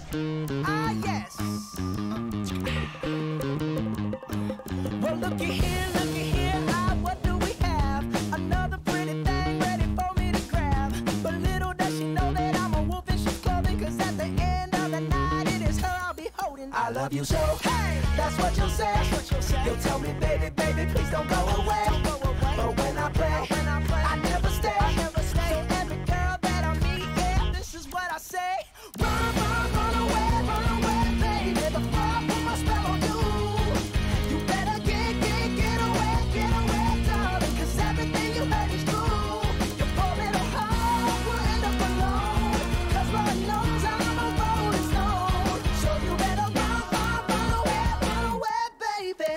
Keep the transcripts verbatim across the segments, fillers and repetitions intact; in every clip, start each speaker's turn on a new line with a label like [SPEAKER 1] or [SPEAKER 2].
[SPEAKER 1] Ah, yes. Well, looky here, looky here. Ah, what do we have? Another pretty thing ready for me to grab. But little does she know that I'm a wolf in sheep's clothing. Cause at the end of the night, it is her I'll be holding. I love you so. Hey, that's what you'll say. What you'll say. You'll tell me, baby, baby, please don't go away. Don't go away. But when I play, when I, play I never stay. I never stay. So every girl that I meet, yeah, this is what I say. Run, run, run away, run away, baby. Before I put my spell on you, you better get, get, get away, get away, darling. Cause everything you heard is true. Your poor little heart will end up alone. Cause Lord knows I'm a rolling stone. So you better run, run, run away, run away, baby.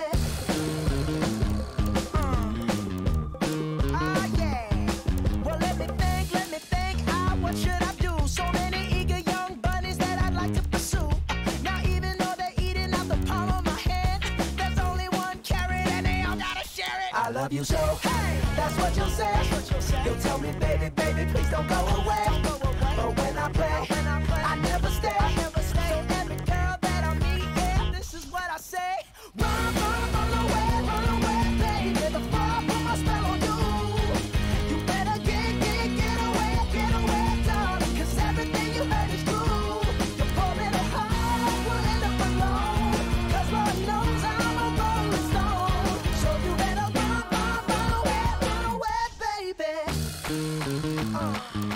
[SPEAKER 1] Uh. Ah, yeah. Well, let me think, let me think. Ah, what should I do? So many eager young bunnies that I'd like to pursue. Now even though they're eating out the palm of my hand, there's only one carrot and they all gotta share it. I love you so. Hey, that's what you'll say. That's what you'll say. You'll tell me, baby, baby, please don't go away. Don't go away. But when I play, when I, play I never stay. I never stay. So every girl that I meet, yeah, this is what I say. Run, run, run away, run away, baby. Before I put my spell on you, you better get, get, get away, get away, darling. Cause everything you heard is true. Your poor little heart will end up alone. Cause Lord knows I'm a rolling stone. So you better run, run, run away, run away, baby. Uh.